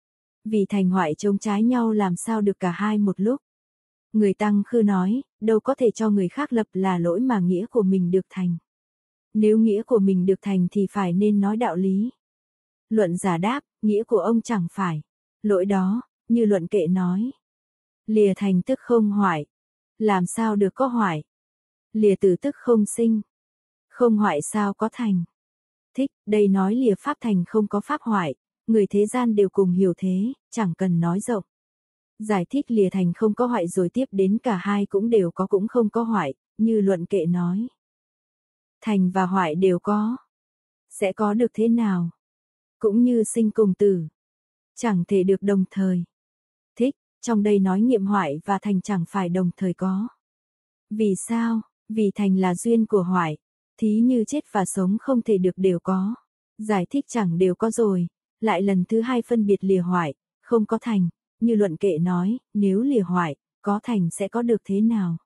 Vì thành hoại chống trái nhau làm sao được cả hai một lúc. Người Tăng Khư nói, đâu có thể cho người khác lập là lỗi mà nghĩa của mình được thành. Nếu nghĩa của mình được thành thì phải nên nói đạo lý. Luận giả đáp, nghĩa của ông chẳng phải lỗi đó, như luận kệ nói. Lìa thành tức không hoại, làm sao được có hoại. Lìa từ tức không sinh, không hoại sao có thành. Thích, đây nói lìa pháp thành không có pháp hoại, người thế gian đều cùng hiểu thế, chẳng cần nói rộng. Giải thích lìa thành không có hoại rồi tiếp đến cả hai cũng đều có cũng không có hoại, như luận kệ nói. Thành và hoại đều có, sẽ có được thế nào? Cũng như sinh cùng tử, chẳng thể được đồng thời. Thích, trong đây nói nghiệm hoại và thành chẳng phải đồng thời có. Vì sao? Vì thành là duyên của hoại, thí như chết và sống không thể được đều có. Giải thích chẳng đều có rồi, lại lần thứ hai phân biệt lìa hoại, không có thành, như luận kệ nói, nếu lìa hoại, có thành sẽ có được thế nào?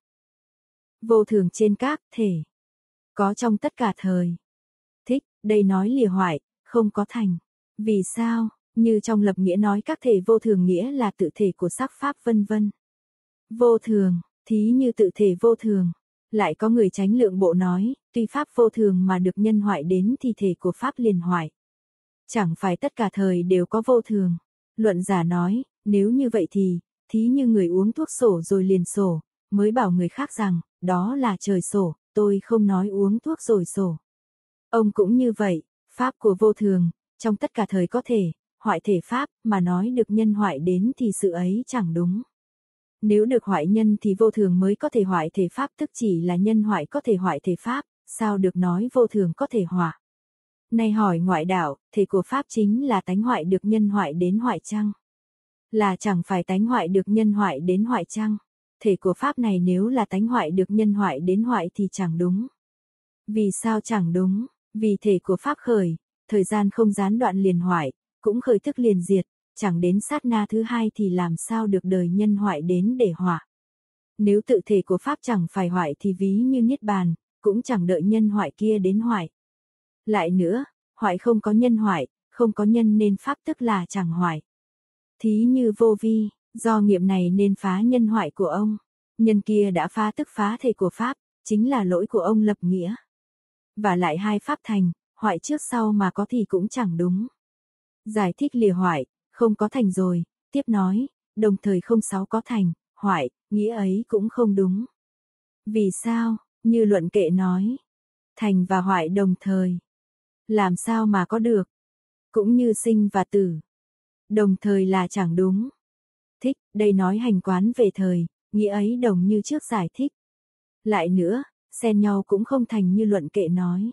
Vô thường trên các thể, có trong tất cả thời. Thích, đây nói lìa hoại, không có thành. Vì sao? Như trong lập nghĩa nói các thể vô thường nghĩa là tự thể của sắc pháp vân vân. Vô thường, thí như tự thể vô thường. Lại có người chánh lượng bộ nói, tuy pháp vô thường mà được nhân hoại đến thì thể của pháp liền hoại. Chẳng phải tất cả thời đều có vô thường. Luận giả nói, nếu như vậy thì, thí như người uống thuốc sổ rồi liền sổ, mới bảo người khác rằng, đó là trời sổ, tôi không nói uống thuốc rồi sổ. Ông cũng như vậy, pháp của vô thường, trong tất cả thời có thể, hoại thể pháp, mà nói được nhân hoại đến thì sự ấy chẳng đúng. Nếu được hoại nhân thì vô thường mới có thể hoại thể pháp, tức chỉ là nhân hoại có thể hoại thể pháp, sao được nói vô thường có thể hỏa. Nay hỏi ngoại đạo, thể của pháp chính là tánh hoại được nhân hoại đến hoại chăng? Là chẳng phải tánh hoại được nhân hoại đến hoại chăng? Thể của pháp này nếu là tánh hoại được nhân hoại đến hoại thì chẳng đúng. Vì sao chẳng đúng? Vì thể của pháp khởi, thời gian không gián đoạn liền hoại, cũng khởi thức liền diệt, chẳng đến sát na thứ hai thì làm sao được đời nhân hoại đến để hỏa. Nếu tự thể của pháp chẳng phải hoại thì ví như niết bàn, cũng chẳng đợi nhân hoại kia đến hoại. Lại nữa, hoại không có nhân hoại, không có nhân nên pháp tức là chẳng hoại. Thí như vô vi, do nghiệp này nên phá nhân hoại của ông, nhân kia đã phá tức phá thể của pháp, chính là lỗi của ông lập nghĩa. Và lại hai pháp thành, hoại trước sau mà có thì cũng chẳng đúng. Giải thích lìa hoại, không có thành rồi, tiếp nói, đồng thời không sáu có thành, hoại, nghĩa ấy cũng không đúng. Vì sao, như luận kệ nói, thành và hoại đồng thời. Làm sao mà có được? Cũng như sinh và tử. Đồng thời là chẳng đúng. Thích, đây nói hành quán về thời, nghĩa ấy đồng như trước giải thích. Lại nữa, xen nhau cũng không thành như luận kệ nói.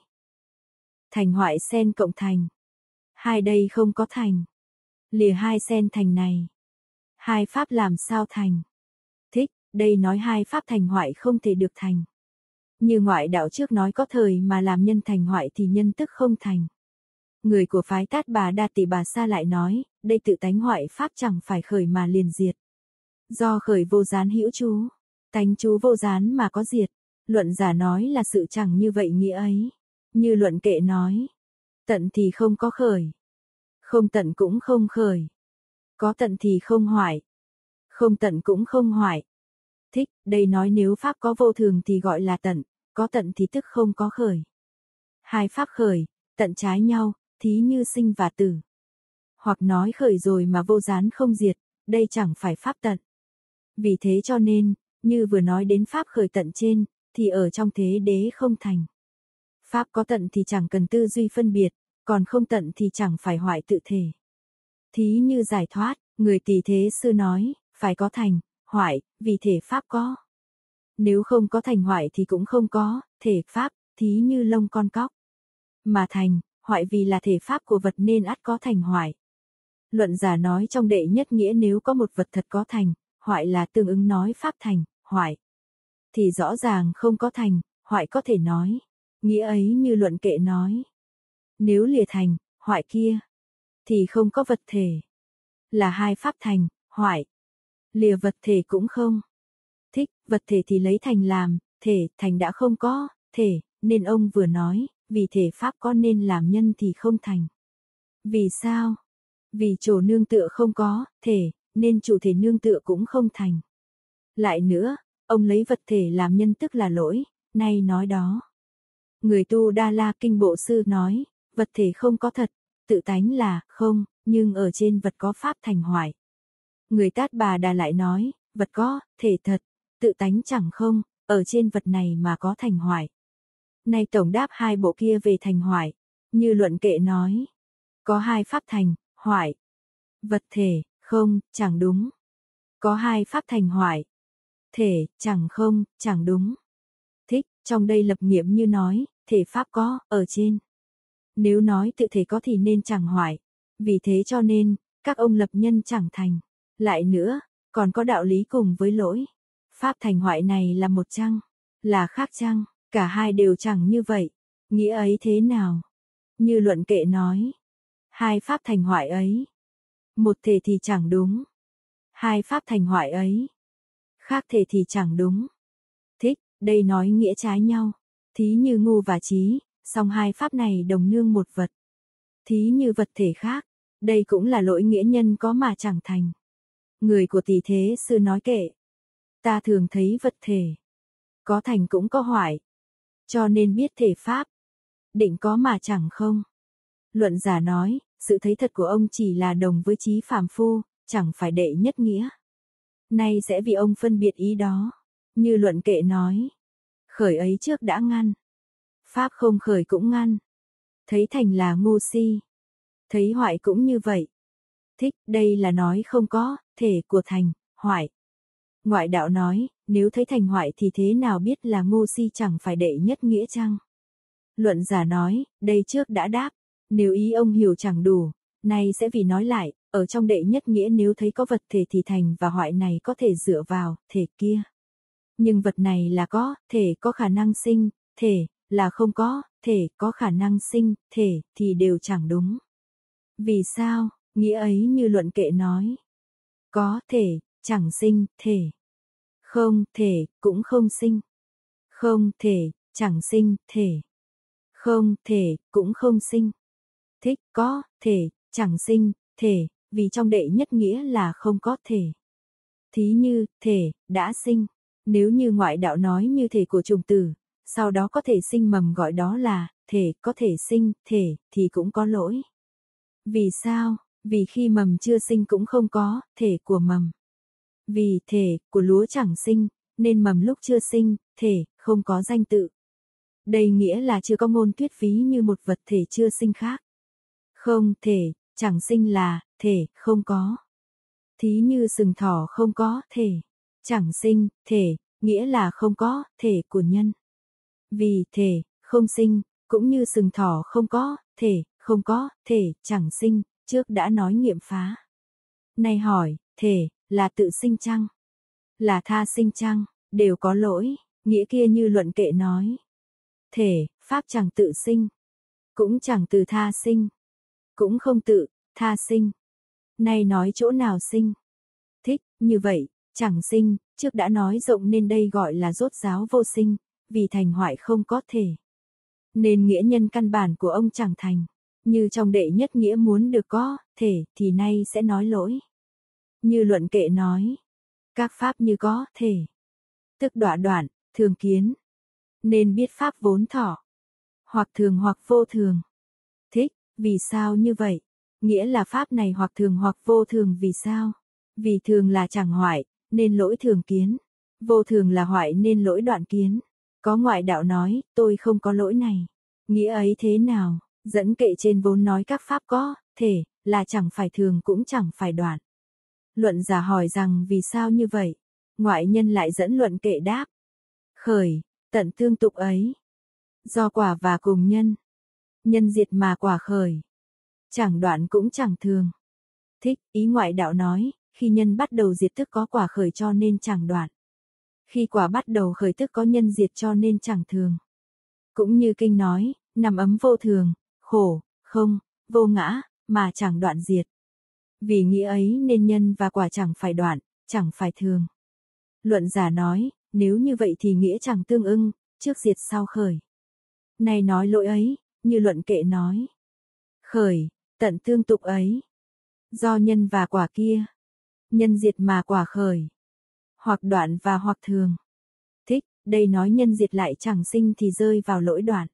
Thành hoại xen cộng thành. Hai đây không có thành. Lìa hai xen thành này. Hai pháp làm sao thành? Thích, đây nói hai pháp thành hoại không thể được thành. Như ngoại đạo trước nói có thời mà làm nhân thành hoại thì nhân tức không thành. Người của phái Tát Bà Đa Tỳ Bà Sa lại nói, đây tự tánh hoại pháp chẳng phải khởi mà liền diệt. Do khởi vô gián hữu chú, tánh chú vô gián mà có diệt. Luận giả nói là sự chẳng như vậy nghĩa ấy. Như luận kệ nói, tận thì không có khởi, không tận cũng không khởi. Có tận thì không hoại, không tận cũng không hoại. Thích, đây nói nếu pháp có vô thường thì gọi là tận, có tận thì tức không có khởi. Hai pháp khởi, tận trái nhau, thí như sinh và tử. Hoặc nói khởi rồi mà vô gián không diệt, đây chẳng phải pháp tận. Vì thế cho nên, như vừa nói đến pháp khởi tận trên, thì ở trong thế đế không thành. Pháp có tận thì chẳng cần tư duy phân biệt, còn không tận thì chẳng phải hoại tự thể. Thí như giải thoát, người Tỳ Thế Sư nói, phải có thành, hoại, vì thể pháp có. Nếu không có thành hoại thì cũng không có, thể pháp, thí như lông con cóc. Mà thành, hoại vì là thể pháp của vật nên ắt có thành hoại. Luận giả nói trong đệ nhất nghĩa nếu có một vật thật có thành, hoại là tương ứng nói pháp thành, hoại. Thì rõ ràng không có thành, hoại có thể nói. Nghĩa ấy như luận kệ nói. Nếu lìa thành, hoại kia, thì không có vật thể. Là hai pháp thành, hoại. Lìa vật thể cũng không. Thích, vật thể thì lấy thành làm, thể, thành đã không có, thể, nên ông vừa nói, vì thể pháp có nên làm nhân thì không thành. Vì sao? Vì chỗ nương tựa không có, thể, nên chủ thể nương tựa cũng không thành. Lại nữa, ông lấy vật thể làm nhân tức là lỗi, nay nói đó. Người tu Đa La Kinh Bộ Sư nói, vật thể không có thật, tự tánh là không, nhưng ở trên vật có pháp thành hoại. Người Tát Bà Đà lại nói, vật có, thể thật, tự tánh chẳng không, ở trên vật này mà có thành hoại. Nay tổng đáp hai bộ kia về thành hoại, như luận kệ nói. Có hai pháp thành, hoại. Vật thể, không, chẳng đúng. Có hai pháp thành hoại. Thể, chẳng không, chẳng đúng. Thích, trong đây lập nghiệm như nói, thể pháp có, ở trên. Nếu nói tự thể có thì nên chẳng hoại. Vì thế cho nên, các ông lập nhân chẳng thành. Lại nữa, còn có đạo lý cùng với lỗi. Pháp thành hoại này là một chăng? Là khác chăng? Cả hai đều chẳng như vậy. Nghĩa ấy thế nào? Như luận kệ nói. Hai pháp thành hoại ấy. Một thể thì chẳng đúng. Hai pháp thành hoại ấy. Khác thể thì chẳng đúng. Thích, đây nói nghĩa trái nhau. Thí như ngu và trí, song hai pháp này đồng nương một vật. Thí như vật thể khác, đây cũng là lỗi nghĩa nhân có mà chẳng thành. Người của Tỳ Thế Sư nói kệ. Ta thường thấy vật thể. Có thành cũng có hoại. Cho nên biết thể pháp. Định có mà chẳng không. Luận giả nói, sự thấy thật của ông chỉ là đồng với trí phàm phu, chẳng phải đệ nhất nghĩa. Nay sẽ vì ông phân biệt ý đó. Như luận kệ nói. Khởi ấy trước đã ngăn. Pháp không khởi cũng ngăn. Thấy thành là ngu si. Thấy hoại cũng như vậy. Thích, đây là nói không có, thể của thành, hoại. Ngoại đạo nói, nếu thấy thành hoại thì thế nào biết là ngu si chẳng phải đệ nhất nghĩa chăng? Luận giả nói, đây trước đã đáp. Nếu ý ông hiểu chẳng đủ, nay sẽ vì nói lại, ở trong đệ nhất nghĩa nếu thấy có vật thể thì thành và hoại này có thể dựa vào, thể kia. Nhưng vật này là có, thể có khả năng sinh, thể, là không có, thể có khả năng sinh, thể, thì đều chẳng đúng. Vì sao, nghĩa ấy như luận kệ nói. Có thể, chẳng sinh, thể. Không thể, cũng không sinh. Không thể, chẳng sinh, thể. Không thể, cũng không sinh. Thích, có, thể, chẳng sinh, thể, vì trong đệ nhất nghĩa là không có thể. Thí như, thể, đã sinh. Nếu như ngoại đạo nói như thể của trùng tử, sau đó có thể sinh mầm gọi đó là thể, có thể sinh thể thì cũng có lỗi. Vì sao? Vì khi mầm chưa sinh cũng không có thể của mầm. Vì thể của lúa chẳng sinh, nên mầm lúc chưa sinh, thể không có danh tự. Đây nghĩa là chưa có ngôn thuyết ví như một vật thể chưa sinh khác. Không thể, chẳng sinh là thể không có. Thí như sừng thỏ không có thể, chẳng sinh, thể, nghĩa là không có thể của nhân. Vì thể, không sinh, cũng như sừng thỏ không có thể, chẳng sinh, trước đã nói nghiệm phá. Nay hỏi, thể, là tự sinh chăng? Là tha sinh chăng? Đều có lỗi, nghĩa kia như luận kệ nói. Thể, pháp chẳng tự sinh, cũng chẳng từ tha sinh, cũng không tự, tha sinh. Nay nói chỗ nào sinh? Thích, như vậy, chẳng sinh, trước đã nói rộng nên đây gọi là rốt ráo vô sinh, vì thành hoại không có thể. Nên nghĩa nhân căn bản của ông chẳng thành, như trong đệ nhất nghĩa muốn được có thể thì nay sẽ nói lỗi. Như luận kệ nói, các pháp như có thể, tức đọa đoạn, thường kiến, nên biết pháp vốn thọ, hoặc thường hoặc vô thường. Thích, vì sao như vậy? Nghĩa là pháp này hoặc thường hoặc vô thường vì sao? Vì thường là chẳng hoại, nên lỗi thường kiến. Vô thường là hoại nên lỗi đoạn kiến. Có ngoại đạo nói, tôi không có lỗi này. Nghĩa ấy thế nào? Dẫn kệ trên vốn nói các pháp có thể, là chẳng phải thường cũng chẳng phải đoạn. Luận giả hỏi rằng vì sao như vậy? Ngoại nhân lại dẫn luận kệ đáp. Khởi, tận tương tục ấy. Do quả và cùng nhân. Nhân diệt mà quả khởi. Chẳng đoạn cũng chẳng thường. Thích, ý ngoại đạo nói, khi nhân bắt đầu diệt tức có quả khởi cho nên chẳng đoạn. Khi quả bắt đầu khởi tức có nhân diệt cho nên chẳng thường. Cũng như kinh nói, nằm ấm vô thường, khổ, không, vô ngã, mà chẳng đoạn diệt. Vì nghĩa ấy nên nhân và quả chẳng phải đoạn, chẳng phải thường. Luận giả nói, nếu như vậy thì nghĩa chẳng tương ưng, trước diệt sau khởi. Này nói lỗi ấy, như luận kệ nói. Khởi, tận tương tục ấy. Do nhân và quả kia. Nhân diệt mà quả khởi. Hoặc đoạn và hoặc thường. Thích, đây nói nhân diệt lại chẳng sinh thì rơi vào lỗi đoạn.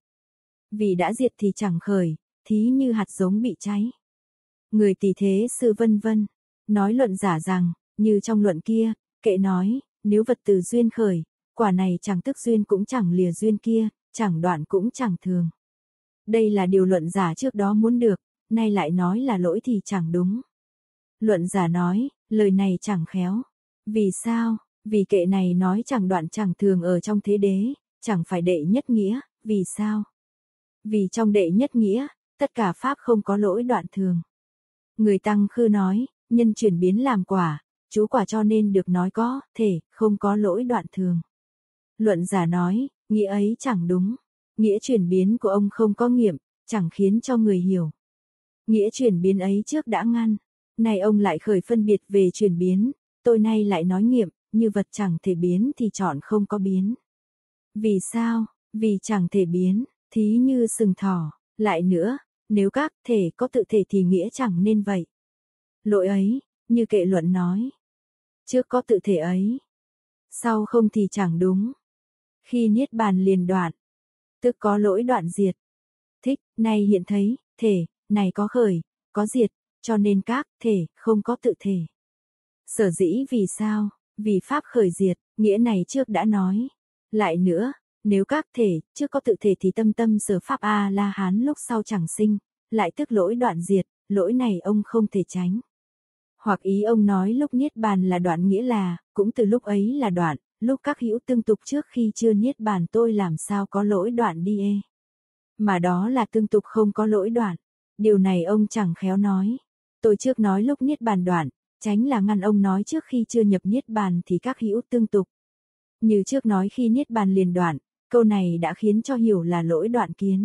Vì đã diệt thì chẳng khởi, thí như hạt giống bị cháy. Người tỳ thế sư vân vân. Nói luận giả rằng, như trong luận kia, kệ nói, nếu vật từ duyên khởi, quả này chẳng tức duyên cũng chẳng lìa duyên kia, chẳng đoạn cũng chẳng thường. Đây là điều luận giả trước đó muốn được, nay lại nói là lỗi thì chẳng đúng. Luận giả nói, lời này chẳng khéo. Vì sao? Vì kệ này nói chẳng đoạn chẳng thường ở trong thế đế, chẳng phải đệ nhất nghĩa, vì sao? Vì trong đệ nhất nghĩa, tất cả pháp không có lỗi đoạn thường. Người tăng khư nói, nhân chuyển biến làm quả, chú quả cho nên được nói có thể, không có lỗi đoạn thường. Luận giả nói, nghĩa ấy chẳng đúng. Nghĩa chuyển biến của ông không có nghiệm, chẳng khiến cho người hiểu. Nghĩa chuyển biến ấy trước đã ngăn, nay ông lại khởi phân biệt về chuyển biến, tôi nay lại nói nghiệm, như vật chẳng thể biến thì chọn không có biến. Vì sao? Vì chẳng thể biến, thí như sừng thỏ, lại nữa, nếu các thể có tự thể thì nghĩa chẳng nên vậy. Lỗi ấy, như kệ luận nói, trước có tự thể ấy, sau không thì chẳng đúng. Khi niết bàn liền đoạn, tức có lỗi đoạn diệt. Thích, nay hiện thấy, thể, này có khởi, có diệt, cho nên các thể không có tự thể. Sở dĩ vì sao? Vì pháp khởi diệt, nghĩa này trước đã nói. Lại nữa, nếu các thể trước có tự thể thì tâm tâm sở pháp A-la-hán lúc sau chẳng sinh, lại tức lỗi đoạn diệt, lỗi này ông không thể tránh. Hoặc ý ông nói lúc niết bàn là đoạn nghĩa là, cũng từ lúc ấy là đoạn, lúc các hữu tương tục trước khi chưa niết bàn tôi làm sao có lỗi đoạn đi ê. Mà đó là tương tục không có lỗi đoạn. Điều này ông chẳng khéo nói. Tôi trước nói lúc niết bàn đoạn, tránh là ngăn ông nói trước khi chưa nhập niết bàn thì các hữu tương tục. Như trước nói khi niết bàn liền đoạn, câu này đã khiến cho hiểu là lỗi đoạn kiến.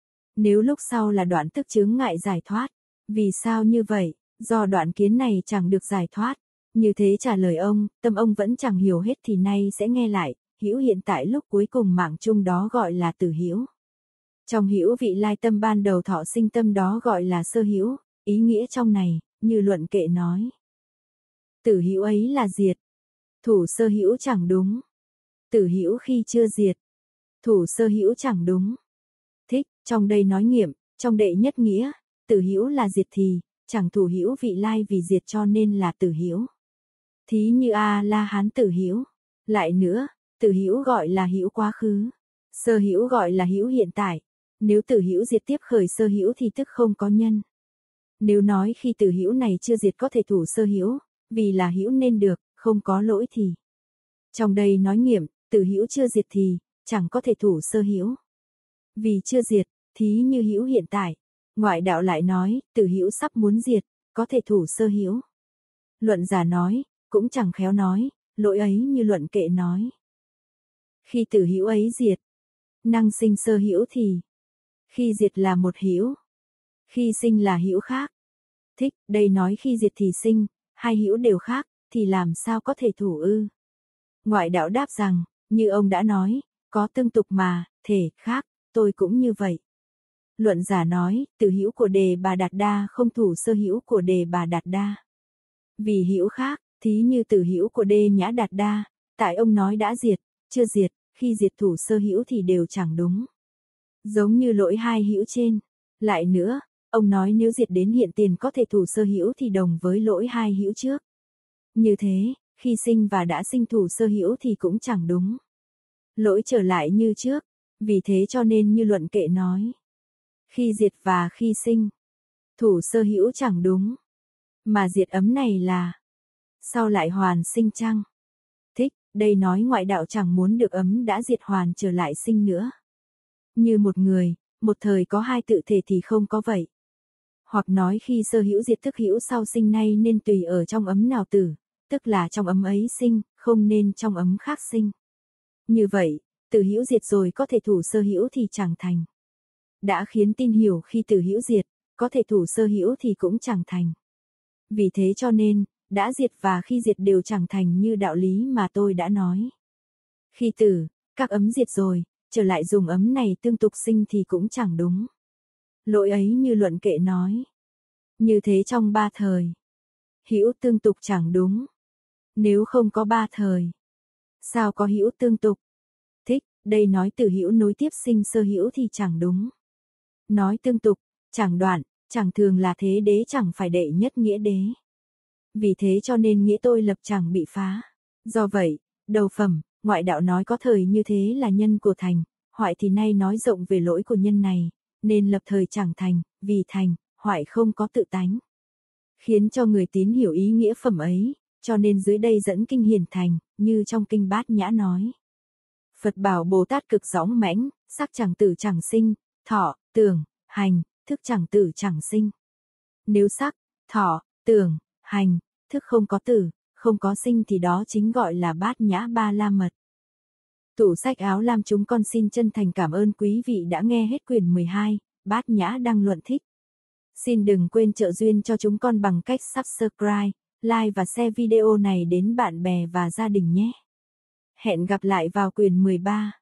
Nếu lúc sau là đoạn tức chướng ngại giải thoát. Vì sao như vậy? Do đoạn kiến này chẳng được giải thoát. Như thế trả lời ông, tâm ông vẫn chẳng hiểu hết thì nay sẽ nghe lại, hữu hiện tại lúc cuối cùng mạng chung đó gọi là tử hữu. Trong hữu vị lai tâm ban đầu thọ sinh tâm đó gọi là sơ hữu, ý nghĩa trong này, như luận kệ nói. Tử hữu ấy là diệt. Thủ sơ hữu chẳng đúng. Tử hữu khi chưa diệt. Thủ sơ hữu chẳng đúng. Thích, trong đây nói nghiệm, trong đệ nhất nghĩa, tử hữu là diệt thì, chẳng thủ hữu vị lai vì diệt cho nên là tử hữu. Thí như A La Hán tử hữu. Lại nữa, tử hữu gọi là hữu quá khứ, sơ hữu gọi là hữu hiện tại. Nếu tử hữu diệt tiếp khởi sơ hữu thì tức không có nhân. Nếu nói khi tử hữu này chưa diệt có thể thủ sơ hữu, vì là hữu nên được, không có lỗi thì. Trong đây nói nghiệm, tử hữu chưa diệt thì chẳng có thể thủ sơ hữu. Vì chưa diệt, thí như hữu hiện tại. Ngoại đạo lại nói, tử hữu sắp muốn diệt, có thể thủ sơ hữu. Luận giả nói, cũng chẳng khéo nói, lỗi ấy như luận kệ nói. Khi tử hữu ấy diệt, năng sinh sơ hữu thì. Khi diệt là một hữu, khi sinh là hữu khác. Thích, đây nói khi diệt thì sinh, hai hữu đều khác, thì làm sao có thể thủ ư? Ngoại đạo đáp rằng, như ông đã nói, có tương tục mà, thể khác, tôi cũng như vậy. Luận giả nói, tử hữu của Đề Bà Đạt Đa không thủ sơ hữu của Đề Bà Đạt Đa. Vì hữu khác, thí như tử hữu của Đê Nhã Đạt Đa, tại ông nói đã diệt, chưa diệt, khi diệt thủ sơ hữu thì đều chẳng đúng. Giống như lỗi hai hữu trên. Lại nữa, ông nói nếu diệt đến hiện tiền có thể thủ sơ hữu thì đồng với lỗi hai hữu trước. Như thế, khi sinh và đã sinh thủ sơ hữu thì cũng chẳng đúng. Lỗi trở lại như trước, vì thế cho nên như luận kệ nói. Khi diệt và khi sinh, thủ sơ hữu chẳng đúng. Mà diệt ấm này là, sau lại hoàn sinh chăng? Thích, đây nói ngoại đạo chẳng muốn được ấm đã diệt hoàn trở lại sinh nữa. Như một người, một thời có hai tự thể thì không có vậy. Hoặc nói khi sơ hữu diệt tức hữu sau sinh nay nên tùy ở trong ấm nào tử, tức là trong ấm ấy sinh, không nên trong ấm khác sinh. Như vậy, tử hữu diệt rồi có thể thủ sơ hữu thì chẳng thành. Đã khiến tin hiểu khi tử hữu diệt, có thể thủ sơ hữu thì cũng chẳng thành. Vì thế cho nên, đã diệt và khi diệt đều chẳng thành như đạo lý mà tôi đã nói. Khi tử, các ấm diệt rồi, trở lại dùng ấm này tương tục sinh thì cũng chẳng đúng. Lỗi ấy như luận kệ nói. Như thế trong ba thời, hữu tương tục chẳng đúng. Nếu không có ba thời, sao có hữu tương tục? Thích, đây nói từ hữu nối tiếp sinh sơ hữu thì chẳng đúng. Nói tương tục, chẳng đoạn, chẳng thường là thế đế chẳng phải đệ nhất nghĩa đế. Vì thế cho nên nghĩa tôi lập chẳng bị phá. Do vậy, đầu phẩm, ngoại đạo nói có thời như thế là nhân của thành, hoại thì nay nói rộng về lỗi của nhân này, nên lập thời chẳng thành, vì thành, hoại không có tự tánh. Khiến cho người tín hiểu ý nghĩa phẩm ấy, cho nên dưới đây dẫn kinh hiển thành, như trong kinh Bát Nhã nói. Phật bảo Bồ Tát cực dõng mãnh, sắc chẳng tử chẳng sinh, thọ, tưởng, hành, thức chẳng tử chẳng sinh. Nếu sắc, thọ, tưởng, hành, thức không có tử, không có sinh thì đó chính gọi là Bát Nhã Ba La Mật. Tủ sách áo lam chúng con xin chân thành cảm ơn quý vị đã nghe hết quyển 12, Bát Nhã Đăng Luận Thích. Xin đừng quên trợ duyên cho chúng con bằng cách subscribe, like và share video này đến bạn bè và gia đình nhé. Hẹn gặp lại vào quyển 13.